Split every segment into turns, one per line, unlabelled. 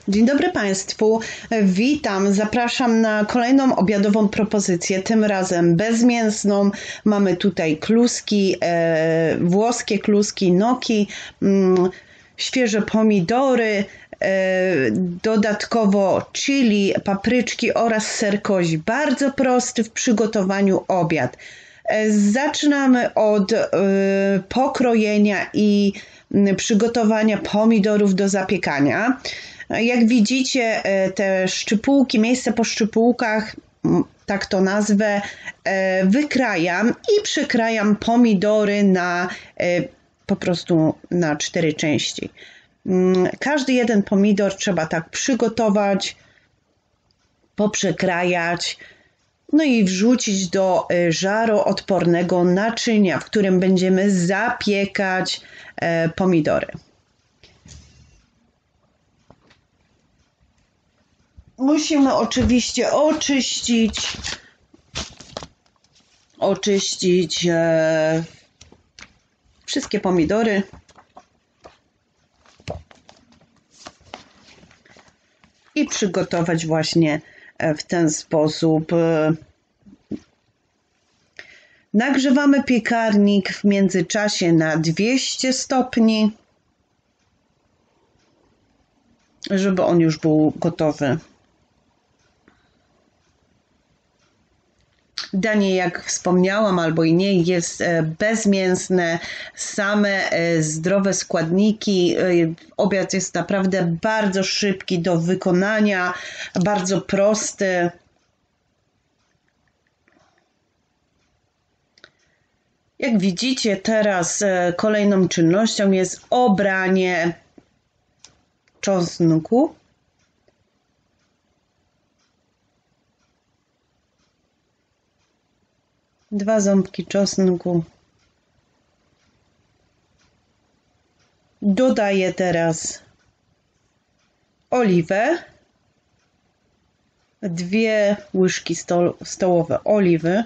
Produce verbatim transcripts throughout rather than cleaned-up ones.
Dzień dobry Państwu, witam, zapraszam na kolejną obiadową propozycję, tym razem bezmięsną. Mamy tutaj kluski, e, włoskie kluski, gnocchi, mm, świeże pomidory, e, dodatkowo chili, papryczki oraz ser kozi. Bardzo prosty w przygotowaniu obiad. E, zaczynamy od e, pokrojenia i przygotowania pomidorów do zapiekania. Jak widzicie, te szczypułki, miejsce po szczypułkach, tak to nazwę, wykrajam i przykrajam pomidory na po prostu na cztery części. Każdy jeden pomidor trzeba tak przygotować, poprzekrajać, no i wrzucić do żaroodpornego naczynia, w którym będziemy zapiekać pomidory. Musimy oczywiście oczyścić, oczyścić e, wszystkie pomidory. I przygotować właśnie w ten sposób. Nagrzewamy piekarnik w międzyczasie na dwieście stopni, żeby on już był gotowy. Danie, jak wspomniałam, albo i nie, jest bezmięsne, same zdrowe składniki. Obiad jest naprawdę bardzo szybki do wykonania, bardzo prosty. Jak widzicie, teraz kolejną czynnością jest obranie czosnku. Dwa ząbki czosnku. Dodaję teraz oliwę. Dwie łyżki sto stołowe oliwy.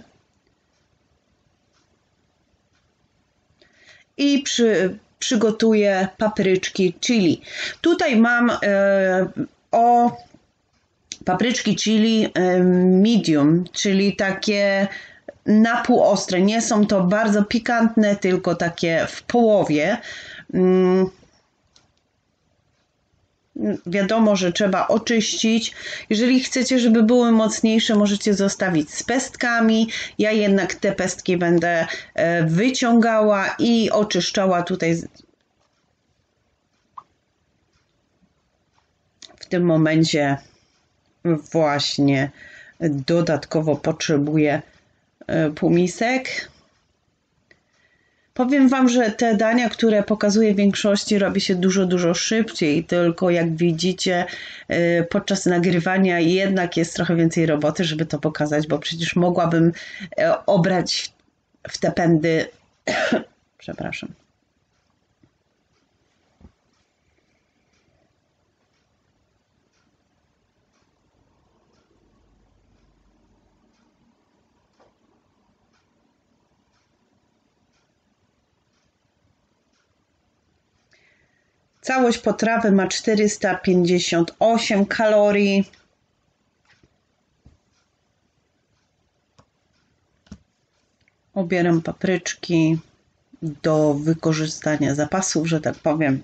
I przy, przygotuję papryczki chili. Tutaj mam e, o papryczki chili e, medium, czyli takie na pół ostre. Nie są to bardzo pikantne, tylko takie w połowie. Mm. Wiadomo, że trzeba oczyścić. Jeżeli chcecie, żeby były mocniejsze, możecie zostawić z pestkami. Ja jednak te pestki będę wyciągała i oczyszczała tutaj. W tym momencie właśnie dodatkowo potrzebuję półmisek. Powiem Wam, że te dania, które pokazuję w większości, robi się dużo, dużo szybciej, tylko jak widzicie podczas nagrywania jednak jest trochę więcej roboty, żeby to pokazać, bo przecież mogłabym obrać w te pędy, przepraszam. Całość potrawy ma czterysta pięćdziesiąt osiem kalorii. Obieram papryczki do wykorzystania zapasów, że tak powiem.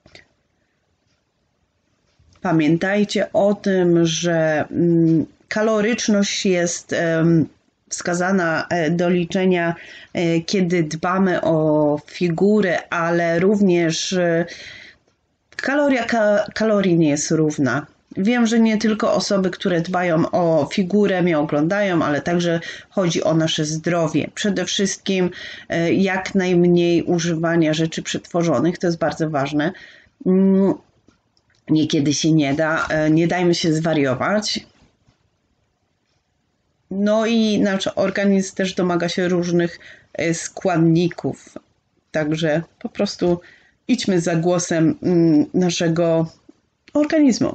Pamiętajcie o tym, że kaloryczność jest wskazana do liczenia, kiedy dbamy o figurę, ale również Kaloria ka kalorii nie jest równa. Wiem, że nie tylko osoby, które dbają o figurę mnie oglądają, ale także chodzi o nasze zdrowie. Przede wszystkim jak najmniej używania rzeczy przetworzonych, to jest bardzo ważne. Niekiedy się nie da, nie dajmy się zwariować. No i nasz organizm też domaga się różnych składników, także po prostu idźmy za głosem naszego organizmu.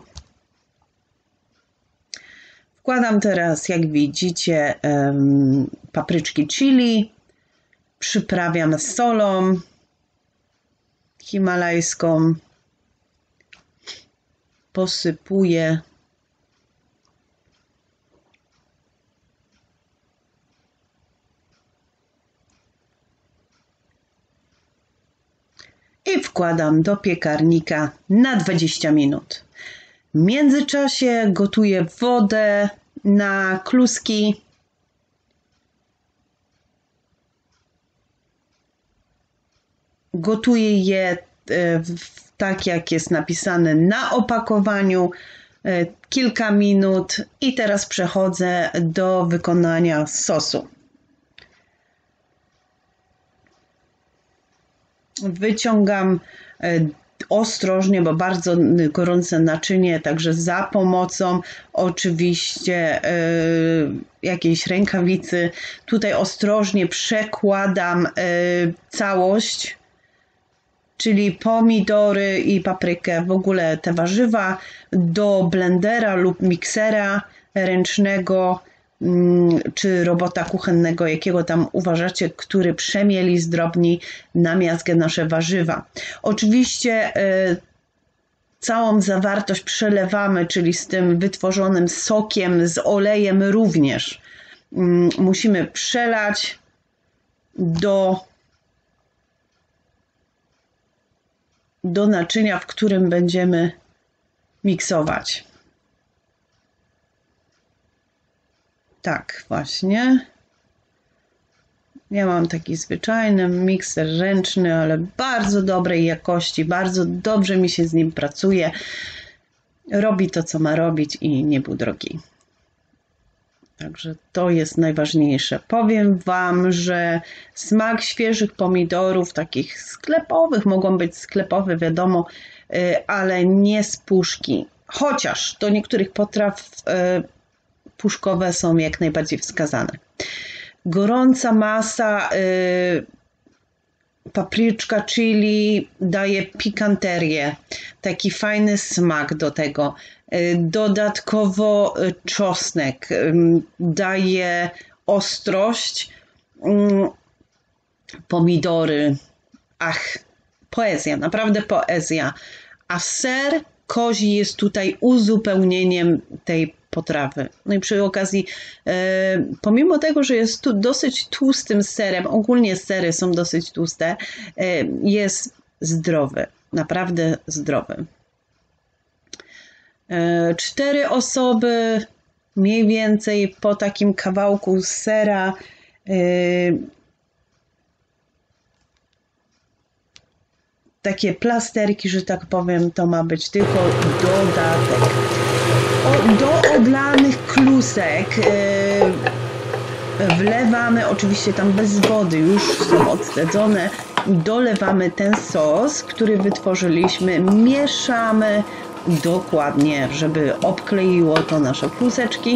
Wkładam teraz, jak widzicie, papryczki chili. Przyprawiam solą himalajską. posypuję i wkładam do piekarnika na dwadzieścia minut. W międzyczasie gotuję wodę na kluski. Gotuję je tak, jak jest napisane na opakowaniu, kilka minut i teraz przechodzę do wykonania sosu. Wyciągam ostrożnie, bo bardzo gorące naczynie, także za pomocą oczywiście yy, jakiejś rękawicy. Tutaj ostrożnie przekładam yy, całość, czyli pomidory i paprykę, w ogóle te warzywa do blendera lub miksera ręcznego, czy robota kuchennego, jakiego tam uważacie, który przemieli, zdrobni na miazgę nasze warzywa. Oczywiście y, całą zawartość przelewamy, czyli z tym wytworzonym sokiem, z olejem również. Y, musimy przelać do, do naczynia, w którym będziemy miksować. Tak, właśnie. Ja mam taki zwyczajny mikser ręczny, ale bardzo dobrej jakości, bardzo dobrze mi się z nim pracuje. Robi to, co ma robić i nie był drogi. Także to jest najważniejsze. Powiem Wam, że smak świeżych pomidorów, takich sklepowych, mogą być sklepowe, wiadomo, ale nie z puszki. Chociaż do niektórych potraw puszkowe są jak najbardziej wskazane. Gorąca masa, y, papryczka, chili daje pikanterię, taki fajny smak do tego. Y, dodatkowo y, czosnek y, daje ostrość. Y, pomidory, ach, poezja, naprawdę poezja. A ser kozi jest tutaj uzupełnieniem tej potrawy. No i przy okazji, e, pomimo tego, że jest tu dosyć tłustym serem, ogólnie sery są dosyć tłuste, e, jest zdrowy, naprawdę zdrowy. E, cztery osoby mniej więcej po takim kawałku sera e, takie plasterki, że tak powiem, to ma być tylko dodatek. O, do oblanych klusek yy, wlewamy, oczywiście tam bez wody, już są odstędzone, dolewamy ten sos, który wytworzyliśmy, mieszamy dokładnie, żeby obkleiło to nasze kluseczki.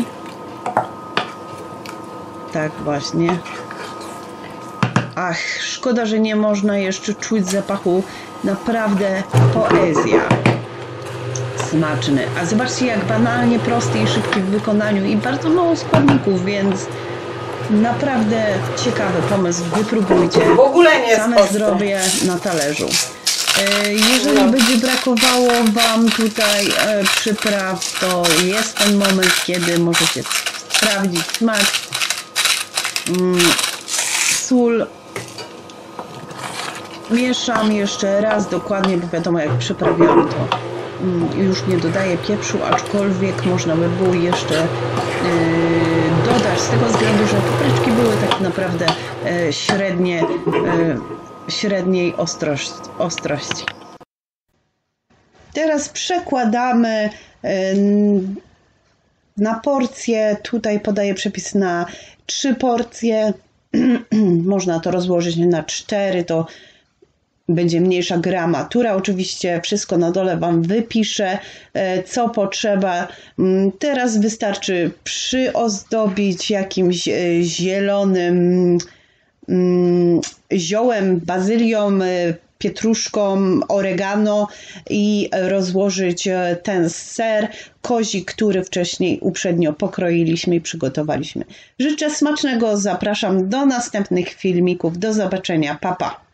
Tak właśnie. Ach, szkoda, że nie można jeszcze czuć zapachu. Naprawdę poezja. Smaczny. A zobaczcie, jak banalnie prosty i szybki w wykonaniu i bardzo mało składników, więc naprawdę ciekawy pomysł. Wypróbujcie.
W ogóle nie
Same
jest
zdrowie na talerzu. Jeżeli no. będzie brakowało Wam tutaj przypraw, to jest ten moment, kiedy możecie sprawdzić smak. Sól. Mieszam jeszcze raz dokładnie, bo wiadomo, jak przyprawiam, to już nie dodaję pieprzu, aczkolwiek można by było jeszcze yy, dodać z tego względu, że papryczki były tak naprawdę yy, średnie, yy, średniej ostrości, ostrości. Teraz przekładamy yy, na porcje. Tutaj podaję przepis na trzy porcje. Można to rozłożyć na cztery, to będzie mniejsza gramatura. Oczywiście wszystko na dole Wam wypiszę, co potrzeba. Teraz wystarczy przyozdobić jakimś zielonym ziołem, bazylią, pietruszką, oregano i rozłożyć ten ser kozi, który wcześniej uprzednio pokroiliśmy i przygotowaliśmy. Życzę smacznego, zapraszam do następnych filmików. Do zobaczenia, pa pa!